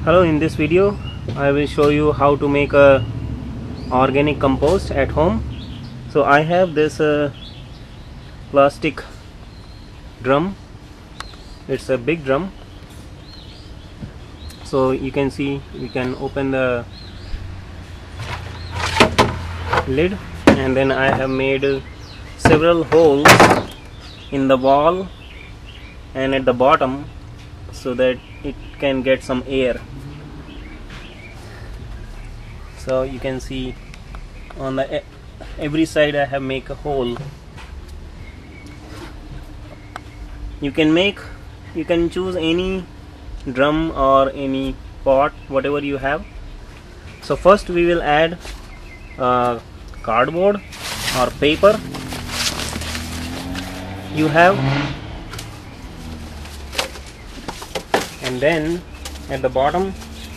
Hello, in this video I will show you how to make a organic compost at home. So I have this plastic drum. It's a big drum, so you can see we can open the lid, and then I have made several holes in the wall and at the bottom so that it can get some air. So you can see on the every side I have make a hole. You can choose any drum or any pot, whatever you have. So first we will add cardboard or paper you have, and then at the bottom,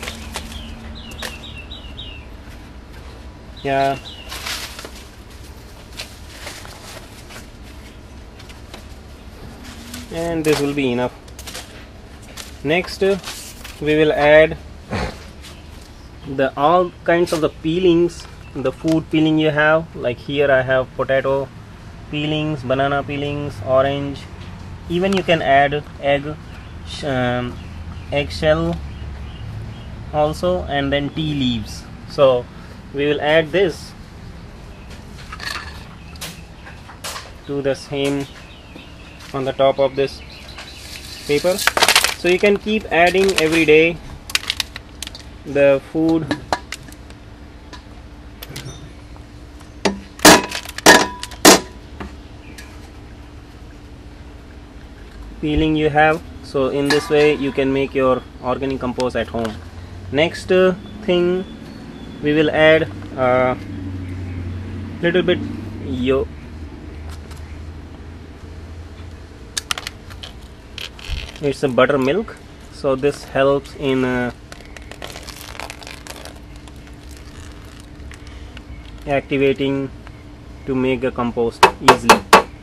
and this will be enough. Next we will add all kinds of the peelings, the food peeling you have. Like here I have potato peelings, banana peelings, orange. Even you can add eggshell also, and then tea leaves. So we will add this to the same on the top of this paper. So you can keep adding every day the food peeling you have. So in this way you can make your organic compost at home. Next thing, we will add a little bit it's a buttermilk. So this helps in activating to make a compost easily.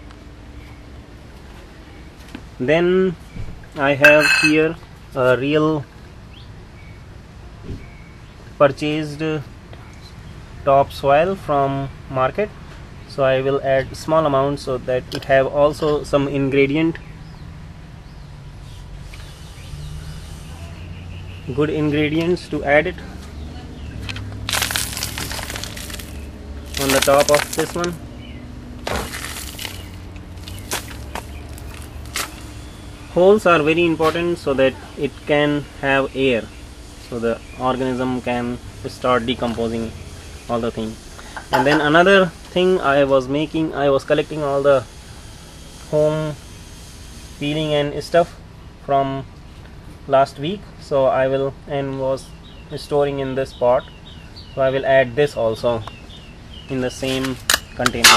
Then I have here a real purchased topsoil from market. So I will add small amount so that it have also some good ingredients to add it on the top of this one. Holes are very important so that it can have air, so the organism can start decomposing all the thing. And then another thing I was collecting all the home peeling and stuff from last week. So I will was storing in this pot. So I will add this also in the same container.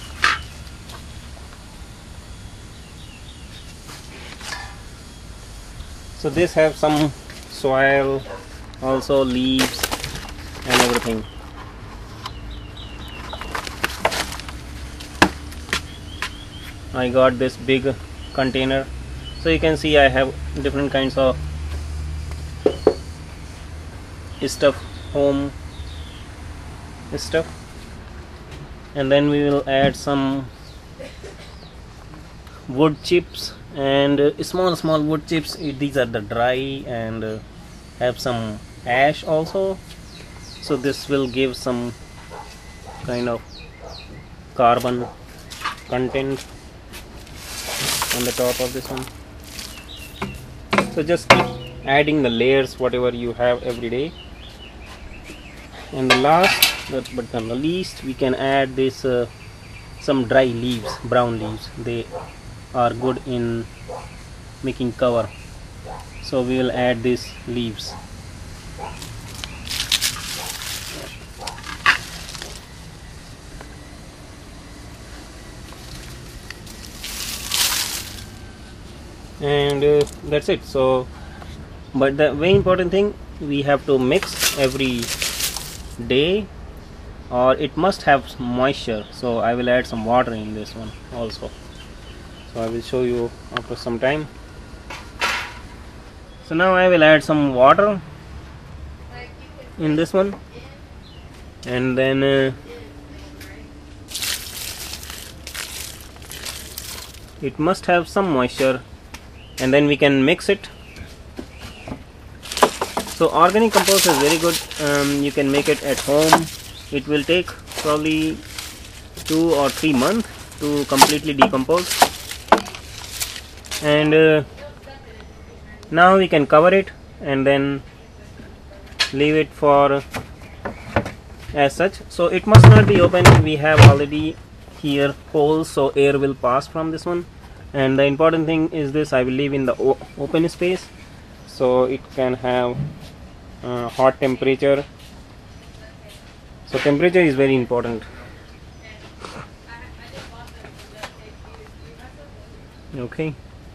So this have some soil, also leaves and everything. I got this big container. So you can see I have different kinds of stuff, home stuff. And then we will add some wood chips and small wood chips. These are the dry and have some ash also. So this will give some kind of carbon content on the top of this one. So just keep adding the layers whatever you have every day. And the last but not the least, we can add this some dry leaves, brown leaves. They are good in making cover. So we will add these leaves. And that's it. So but the very important thing, we have to mix every day, or it must have moisture. So I will add some water in this one also. So I will show you after some time. So now I will add some water in this one, and then it must have some moisture, and then we can mix it. So organic compost is very good. You can make it at home. It will take probably 2 or 3 months to completely decompose, and now we can cover it and then leave it for as such. So it must not be open. We have already here holes, so air will pass from this one, and the important thing is this: I will leave in the open space so it can have hot temperature. So temperature is very important. Okay.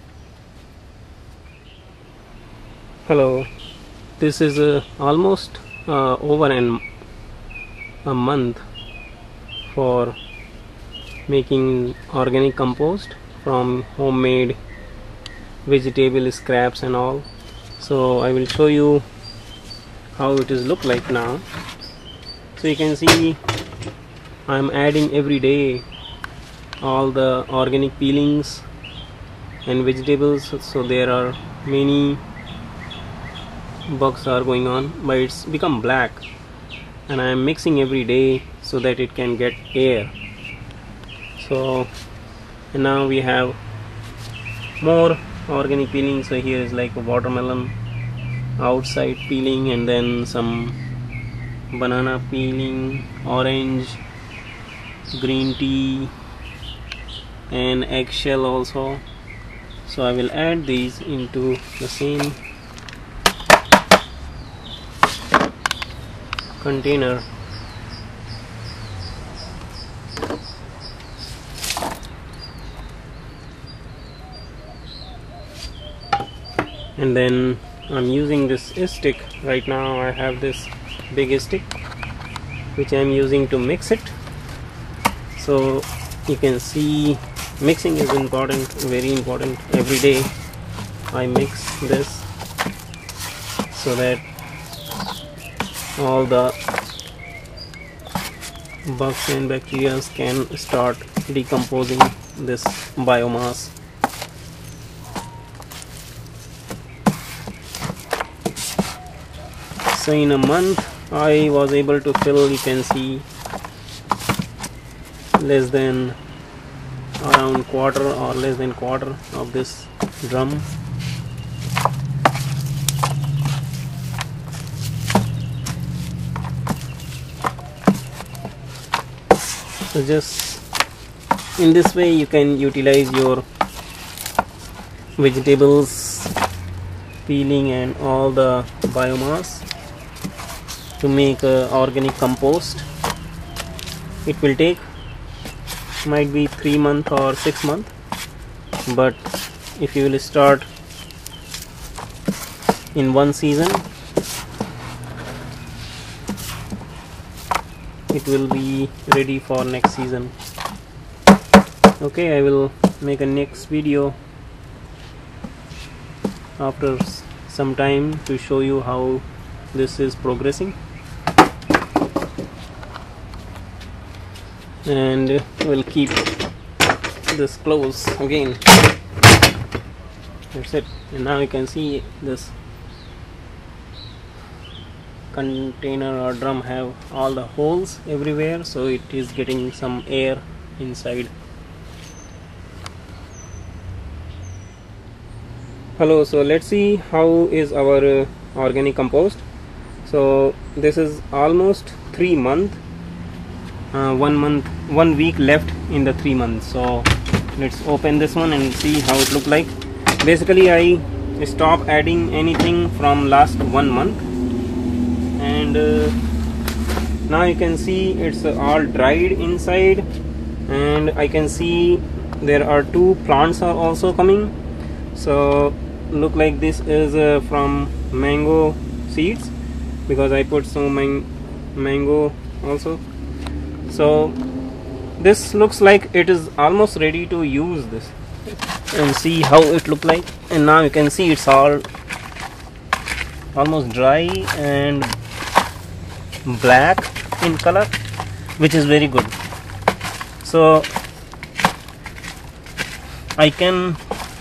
Hello. This is almost over a month for making organic compost from homemade vegetable scraps and all. So I will show you how it is look like now. So you can see I am adding every day all the organic peelings and vegetables, so there are many bugs are going on, but it's become black, and I am mixing every day so that it can get air. So and now we have more organic peeling. So here is like a watermelon outside peeling, and then some banana peeling, orange, green tea, and eggshell also. So I will add these into the same container. And then I'm using this stick right now. I have this big stick which I'm using to mix it. So you can see mixing is important, very important. Every day I mix this so that all the bugs and bacteria can start decomposing this biomass. So in a month I was able to fill, you can see, less than around quarter or less than quarter of this drum. So just in this way you can utilize your vegetables peeling and all the biomass to make organic compost. It will take might be 3 months or 6 months, but if you will start in one season, it will be ready for next season. Okay, I will make a next video after some time to show you how this is progressing, and we'll keep this close again. That's it. And now you can see this container or drum have all the holes everywhere, so it is getting some air inside. Hello, so let's see how is our organic compost. So this is almost 3 months, 1 week left in the 3 months. So let's open this one and see how it look like. Basically I stopped adding anything from last 1 month, and now you can see it's all dried inside, and I can see there are 2 plants are also coming. So look like this is from mango seeds, because I put some mango also. So this looks like it is almost ready to use this, and see how it look like. And now you can see it's all almost dry and black in color, which is very good. So I can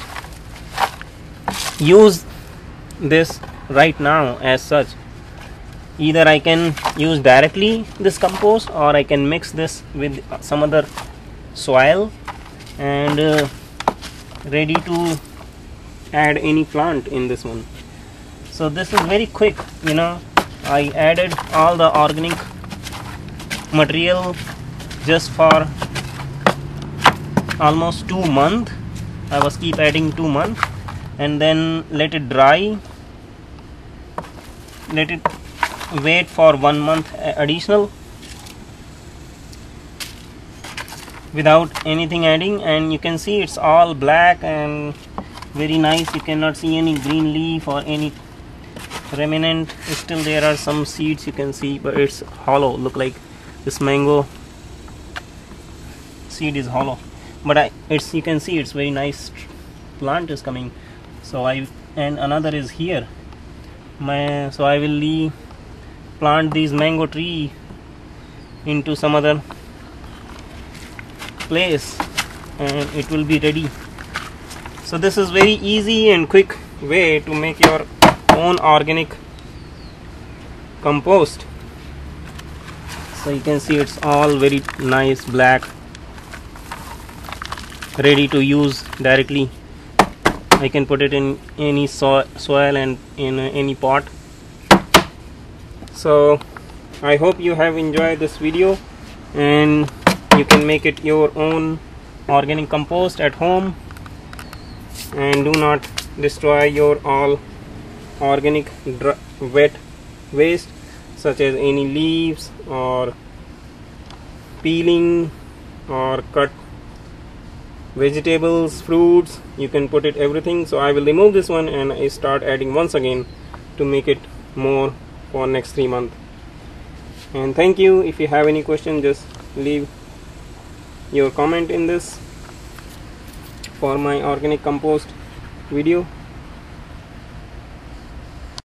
use this right now as such. Either I can use directly this compost, or I can mix this with some other soil and ready to add any plant in this one. So this is very quick, you know. I added all the organic material just for almost 2 months. I was keep adding 2 months, and then let it dry, let it wait for 1 month additional without anything adding, and you can see it's all black and very nice. You cannot see any green leaf or any remnant. Still there are some seeds you can see, but it's hollow. Look like this mango seed is hollow, but it's, you can see it's very nice plant is coming. So and another is here. So I will plant these mango tree into some other place, and it will be ready. So this is very easy and quick way to make your own organic compost. So you can see it's all very nice black, ready to use directly. I can put it in any soil and in any pot. So I hope you have enjoyed this video, and you can make it your own organic compost at home, and do not destroy your all organic wet waste, such as any leaves or peeling or cut vegetables, fruits. You can put it everything. So I will remove this one and I start adding once again to make it more for next 3 months. And thank you. If you have any question, just leave your comment in this for my organic compost video.